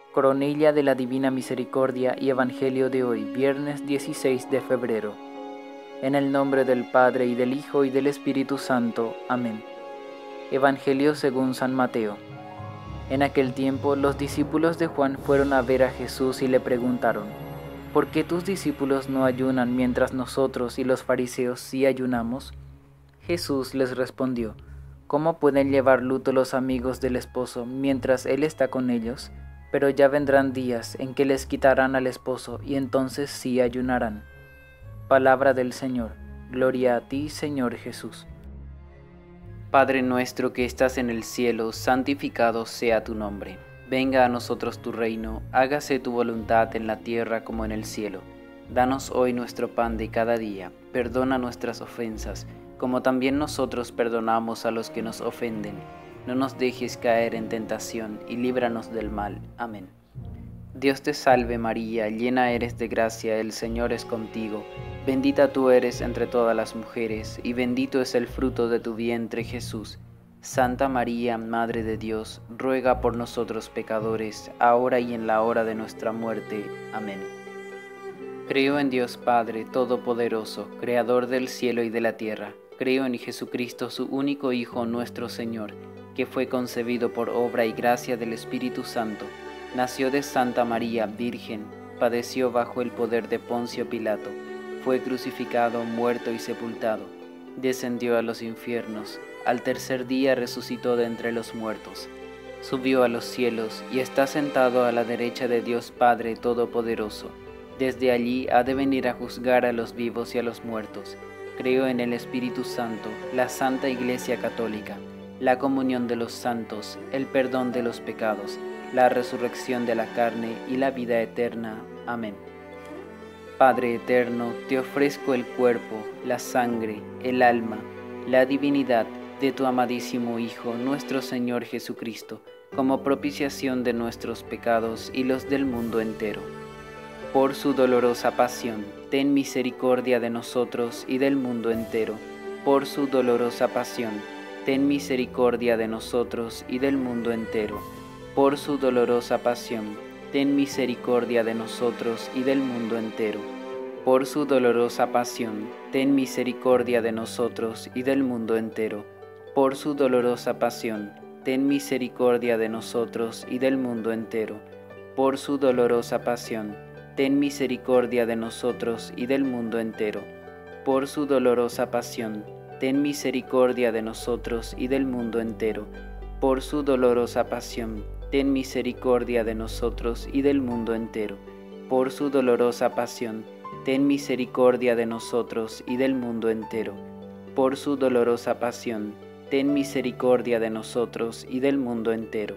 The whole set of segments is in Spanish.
Coronilla de la Divina Misericordia y Evangelio de hoy, viernes 16 de febrero. En el nombre del Padre, y del Hijo, y del Espíritu Santo. Amén. Evangelio según San Mateo. En aquel tiempo los discípulos de Juan fueron a ver a Jesús y le preguntaron: ¿por qué tus discípulos no ayunan mientras nosotros y los fariseos sí ayunamos? Jesús les respondió: ¿cómo pueden llevar luto los amigos del esposo mientras él está con ellos? Pero ya vendrán días en que les quitarán al esposo, y entonces sí ayunarán. Palabra del Señor. Gloria a ti, Señor Jesús. Padre nuestro que estás en el cielo, santificado sea tu nombre. Venga a nosotros tu reino, hágase tu voluntad en la tierra como en el cielo. Danos hoy nuestro pan de cada día, perdona nuestras ofensas, como también nosotros perdonamos a los que nos ofenden. No nos dejes caer en tentación, y líbranos del mal. Amén. Dios te salve María, llena eres de gracia, el Señor es contigo. Bendita tú eres entre todas las mujeres, y bendito es el fruto de tu vientre, Jesús. Santa María, Madre de Dios, ruega por nosotros pecadores, ahora y en la hora de nuestra muerte. Amén. Creo en Dios Padre Todopoderoso, Creador del cielo y de la tierra. Creo en Jesucristo, su único Hijo, nuestro Señor, que fue concebido por obra y gracia del Espíritu Santo. Nació de Santa María, Virgen, padeció bajo el poder de Poncio Pilato, fue crucificado, muerto y sepultado, descendió a los infiernos, al tercer día resucitó de entre los muertos, subió a los cielos y está sentado a la derecha de Dios Padre Todopoderoso. Desde allí ha de venir a juzgar a los vivos y a los muertos. Creo en el Espíritu Santo, la Santa Iglesia Católica, la comunión de los santos, el perdón de los pecados, la resurrección de la carne y la vida eterna. Amén. Padre eterno, te ofrezco el cuerpo, la sangre, el alma, la divinidad de tu amadísimo Hijo, nuestro Señor Jesucristo, como propiciación de nuestros pecados y los del mundo entero. Por su dolorosa pasión, ten misericordia de nosotros y del mundo entero. Por su dolorosa pasión, ten misericordia de nosotros y del mundo entero. Por su dolorosa pasión, ten misericordia de nosotros y del mundo entero. Por su dolorosa pasión, ten misericordia de nosotros y del mundo entero. Por su dolorosa pasión, ten misericordia de nosotros y del mundo entero. Por su dolorosa pasión, ten misericordia de nosotros y del mundo entero. Por su dolorosa pasión, ten misericordia de nosotros y del mundo entero. Por su dolorosa pasión, ten misericordia de nosotros y del mundo entero. Por su dolorosa pasión, ten misericordia de nosotros y del mundo entero. Por su dolorosa pasión, ten misericordia de nosotros y del mundo entero.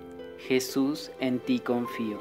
Jesús, en ti confío.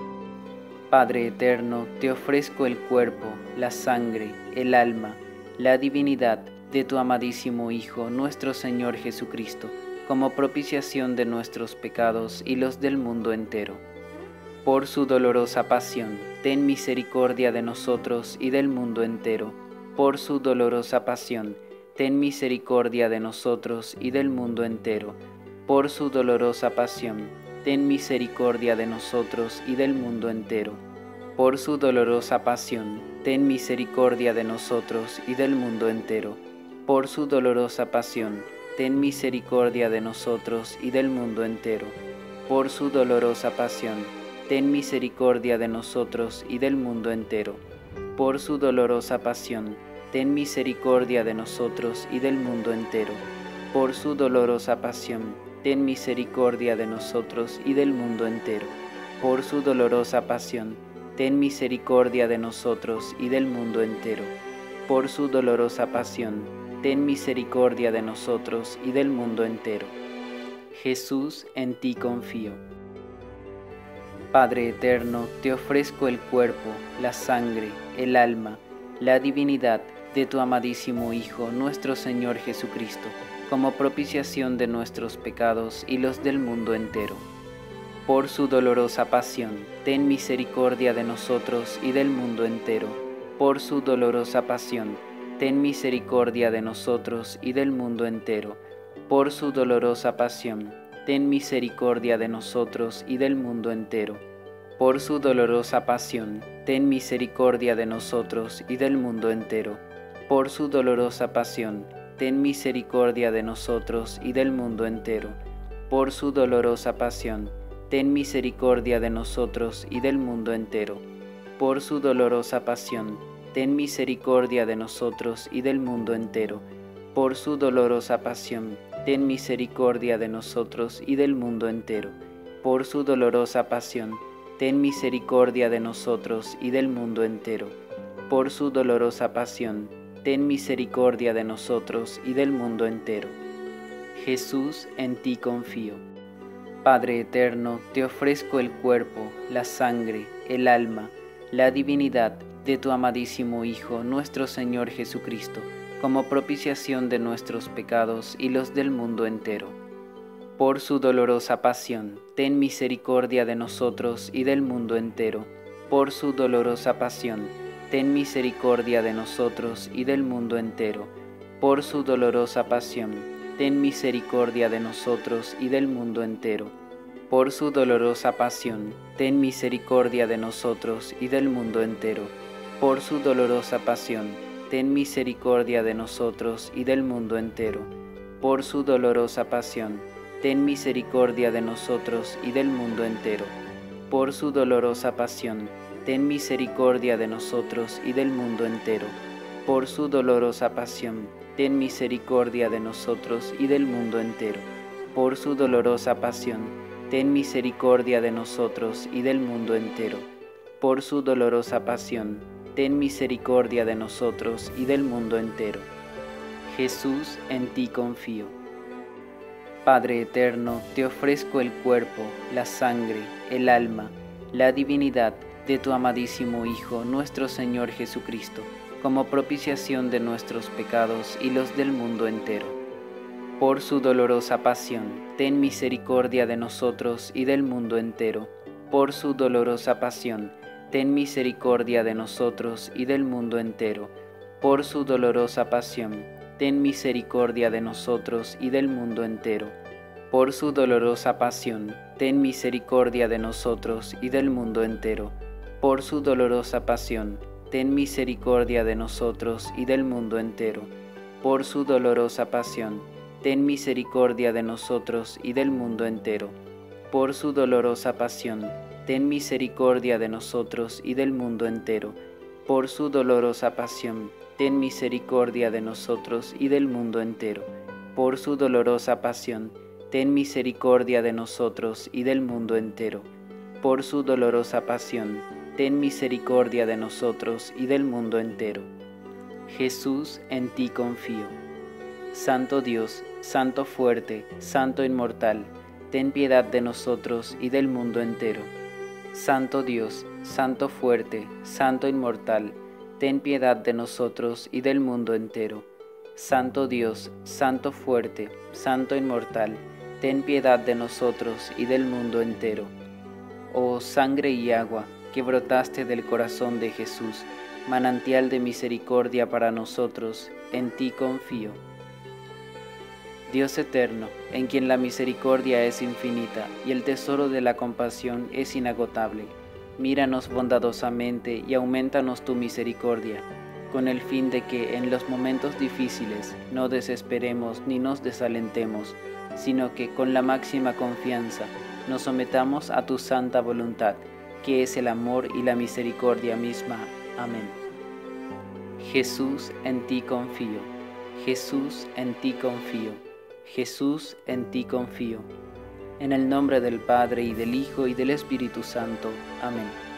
Padre eterno, te ofrezco el cuerpo, la sangre, el alma, la divinidad de tu amadísimo Hijo, nuestro Señor Jesucristo, como propiciación de nuestros pecados y los del mundo entero. Por su dolorosa pasión, ten misericordia de nosotros y del mundo entero. Por su dolorosa pasión, ten misericordia de nosotros y del mundo entero. Por su dolorosa pasión, ten misericordia de nosotros y del mundo entero. Por su dolorosa pasión, ten misericordia de nosotros y del mundo entero. Por su dolorosa pasión, ten misericordia de nosotros y del mundo entero. Por su dolorosa pasión, ten misericordia de nosotros y del mundo entero. Por su dolorosa pasión, ten misericordia de nosotros y del mundo entero. Por su dolorosa pasión, ten misericordia de nosotros y del mundo entero. Por su dolorosa pasión, ten misericordia de nosotros y del mundo entero. Por su dolorosa pasión, ten misericordia de nosotros y del mundo entero. Jesús, en ti confío. Padre eterno, te ofrezco el cuerpo, la sangre, el alma, la divinidad de tu amadísimo Hijo, nuestro Señor Jesucristo, como propiciación de nuestros pecados y los del mundo entero. Por su dolorosa pasión, ten misericordia de nosotros y del mundo entero. Por su dolorosa pasión, ten misericordia de nosotros y del mundo entero. Por su dolorosa pasión, ten misericordia de nosotros y del mundo entero. Por su dolorosa pasión, ten misericordia de nosotros y del mundo entero. Por su dolorosa pasión, ten misericordia de nosotros y del mundo entero. Por su dolorosa pasión, ten misericordia de nosotros y del mundo entero. Por su dolorosa pasión, ten misericordia de nosotros y del mundo entero. Por su dolorosa pasión, ten misericordia de nosotros y del mundo entero. Por su dolorosa pasión, ten misericordia de nosotros y del mundo entero. Por su dolorosa pasión, ten misericordia de nosotros y del mundo entero. Jesús, en ti confío. Padre eterno, te ofrezco el cuerpo, la sangre, el alma, la divinidad de tu amadísimo Hijo, nuestro Señor Jesucristo, como propiciación de nuestros pecados y los del mundo entero. Por su dolorosa pasión, ten misericordia de nosotros y del mundo entero. Por su dolorosa pasión, ten misericordia de nosotros y del mundo entero. Por su dolorosa pasión, ten misericordia de nosotros y del mundo entero. Por su dolorosa pasión, ten misericordia de nosotros y del mundo entero. Por su dolorosa pasión, ten misericordia de nosotros y del mundo entero. Por su dolorosa pasión, ten misericordia de nosotros y del mundo entero. Por su dolorosa pasión, ten misericordia de nosotros y del mundo entero. Por su dolorosa pasión, ten misericordia de nosotros y del mundo entero. Por su dolorosa pasión, ten misericordia de nosotros y del mundo entero. Por su dolorosa pasión, ten misericordia de nosotros y del mundo entero. Jesús, en ti confío. Padre eterno, te ofrezco el cuerpo, la sangre, el alma, la divinidad de tu amadísimo Hijo, nuestro Señor Jesucristo, como propiciación de nuestros pecados y los del mundo entero. Por su dolorosa pasión, ten misericordia de nosotros y del mundo entero. Por su dolorosa pasión, ten misericordia de nosotros y del mundo entero. Por su dolorosa pasión, ten misericordia de nosotros y del mundo entero. Por su dolorosa pasión, ten misericordia de nosotros y del mundo entero. Por su dolorosa pasión, ten misericordia de nosotros y del mundo entero. Por su dolorosa pasión, ten misericordia de nosotros y del mundo entero. Por su dolorosa pasión, ten misericordia de nosotros y del mundo entero. Por su dolorosa pasión, ten misericordia de nosotros y del mundo entero. Por su dolorosa pasión, ten misericordia de nosotros y del mundo entero. Por su dolorosa pasión, ten misericordia de nosotros y del mundo entero. Jesús, en ti confío. Santo Dios, Santo fuerte, Santo inmortal, ten piedad de nosotros y del mundo entero. Santo Dios, Santo fuerte, Santo inmortal, ten piedad de nosotros y del mundo entero. Santo Dios, Santo fuerte, Santo inmortal, ten piedad de nosotros y del mundo entero. Oh sangre y agua que brotaste del corazón de Jesús, manantial de misericordia para nosotros, en ti confío. Dios eterno, en quien la misericordia es infinita y el tesoro de la compasión es inagotable, míranos bondadosamente y aumentanos tu misericordia, con el fin de que en los momentos difíciles no desesperemos ni nos desalentemos, sino que con la máxima confianza nos sometamos a tu santa voluntad, que es el amor y la misericordia misma. Amén. Jesús, en ti confío. Jesús, en ti confío. Jesús, en ti confío. En el nombre del Padre, y del Hijo, y del Espíritu Santo. Amén.